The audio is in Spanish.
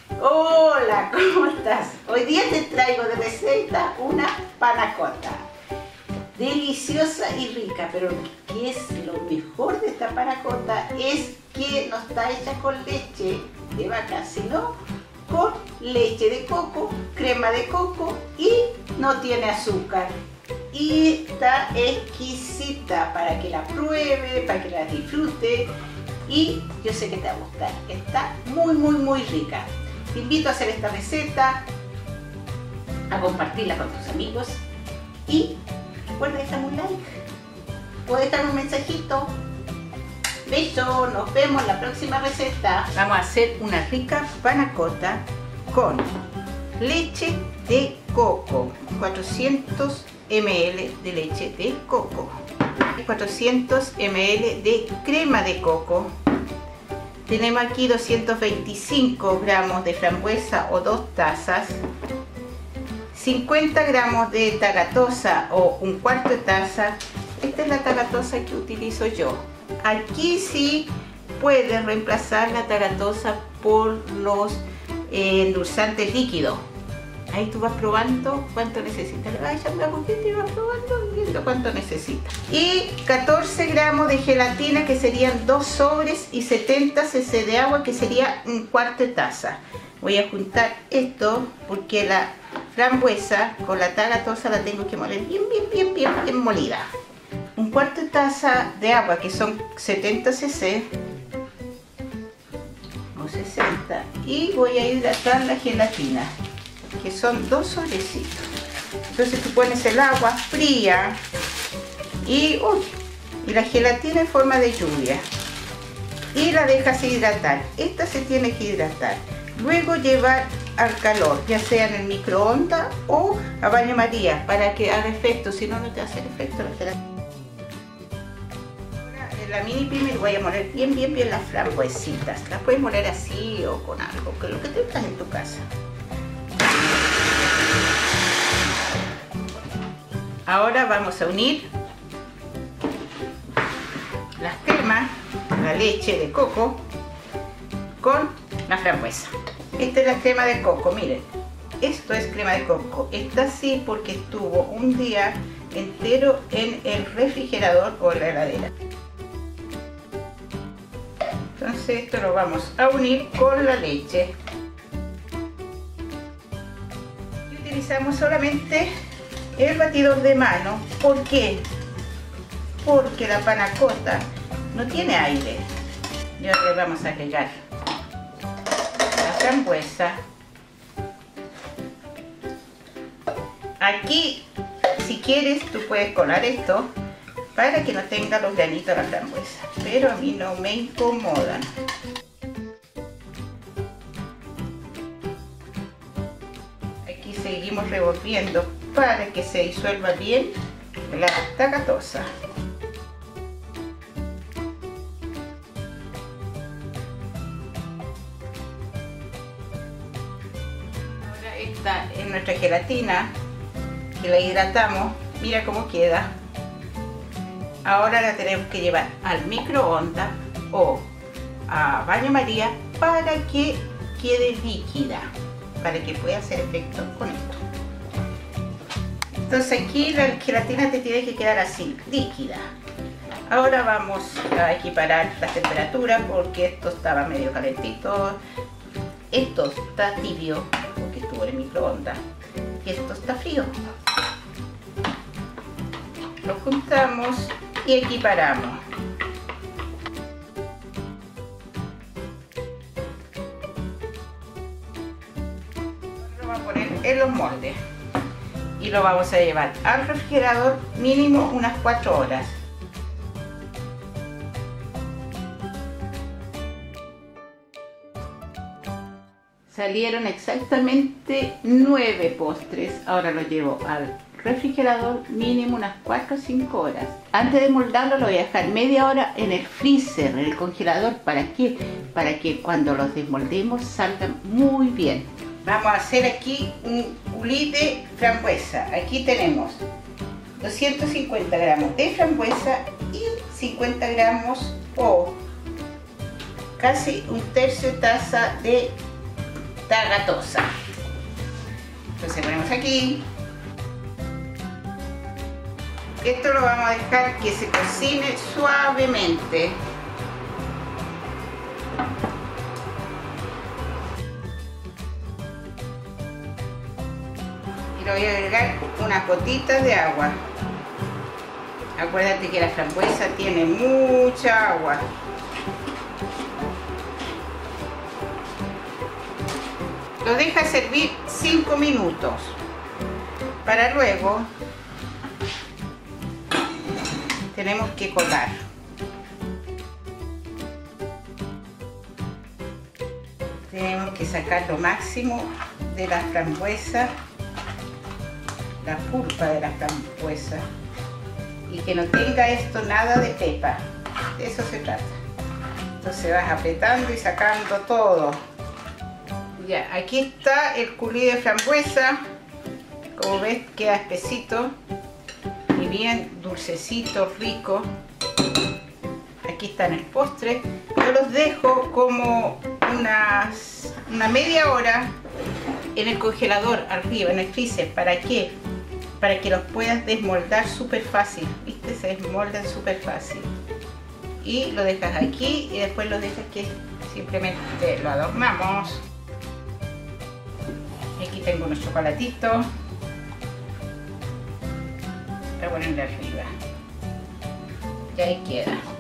Hola, ¿cómo estás? Hoy día te traigo de receta una panna cotta. Deliciosa y rica, pero ¿qué es lo mejor de esta panna cotta? Es que no está hecha con leche de vaca, sino con leche de coco, crema de coco y no tiene azúcar. Y está exquisita para que la pruebe, para que la disfrute. Y yo sé que te va a gustar, está muy rica. Te invito a hacer esta receta, a compartirla con tus amigos y recuerda dejarme un like o dejarme un mensajito. Beso, nos vemos en la próxima receta. Vamos a hacer una rica panna cotta con leche de coco, 400 ml de leche de coco, 400 ml de crema de coco. Tenemos aquí 225 gramos de frambuesa o 2 tazas, 50 gramos de tagatosa o un cuarto de taza. Esta es la tagatosa que utilizo yo. Aquí sí puedes reemplazar la tagatosa por los endulzantes líquidos. Ahí tú vas probando cuánto necesitas. Le vas echando a poquito y vas probando viendo cuánto necesitas. Y 14 gramos de gelatina, que serían 2 sobres, y 70 cc de agua, que sería un cuarto de taza. Voy a juntar esto porque la frambuesa con la tagatosa la tengo que moler bien molida. Un cuarto de taza de agua, que son 70 cc o 60, y voy a hidratar la gelatina, que son 2 sobrecitos. Entonces tú pones el agua fría y la gelatina en forma de lluvia y la dejas hidratar. Esta se tiene que hidratar, luego llevar al calor, ya sea en el microondas o a baño María, para que haga efecto. Si no, no te hace efecto la gelatina. Ahora en la mini primer voy a moler bien las frambuesitas. Las puedes moler así o con algo, que lo que tengas en tu casa. Ahora vamos a unir las cremas, la leche de coco con la frambuesa. Esta es la crema de coco, miren, esto es crema de coco. Está así porque estuvo un día entero en el refrigerador o en la heladera. Entonces esto lo vamos a unir con la leche. Y utilizamos solamente el batidor de mano. ¿Por qué? Porque la panna cotta no tiene aire. Y ahora le vamos a agregar la frambuesa. Aquí, si quieres, tú puedes colar esto para que no tenga los granitos de la frambuesa, pero a mí no me incomodan. Aquí seguimos revolviendo para que se disuelva bien la tagatosa. Ahora está en nuestra gelatina, que la hidratamos. Mira cómo queda. Ahora la tenemos que llevar al microondas o a baño María para que quede líquida, para que pueda hacer efecto con esto. Entonces aquí la gelatina te tiene que quedar así, líquida. Ahora vamos a equiparar la temperatura, porque esto estaba medio calentito. Esto está tibio porque estuvo en el microondas y esto está frío. Lo juntamos y equiparamos. Lo vamos a poner en los moldes y lo vamos a llevar al refrigerador mínimo unas 4 horas. Salieron exactamente 9 postres. Ahora lo llevo al refrigerador mínimo unas 4 o 5 horas. Antes de moldarlo lo voy a dejar media hora en el freezer, en el congelador. ¿Para qué? Para que cuando los desmoldemos salgan muy bien. Vamos a hacer aquí un coulis de frambuesa. Aquí tenemos 250 gramos de frambuesa y 50 gramos o casi un tercio de taza de está gatosa. Entonces ponemos aquí. Esto lo vamos a dejar que se cocine suavemente. Y le voy a agregar unas gotitas de agua. Acuérdate que la frambuesa tiene mucha agua. Lo deja servir 5 minutos. Para luego tenemos que colar. Tenemos que sacar lo máximo de la frambuesa, la pulpa de la frambuesa, y que no tenga esto nada de pepa. De eso se trata. Entonces vas apretando y sacando todo. Ya, aquí está el coulis de frambuesa. Como ves, queda espesito y bien dulcecito, rico. Aquí está en el postre. Yo los dejo como una media hora en el congelador arriba, en el freezer. ¿Para qué? Para que los puedas desmoldar súper fácil. ¿Viste? Se desmoldan súper fácil. Y lo dejas aquí y después lo dejas que simplemente lo adornamos. Aquí tengo unos chocolatitos para ponerle arriba. Y ahí queda.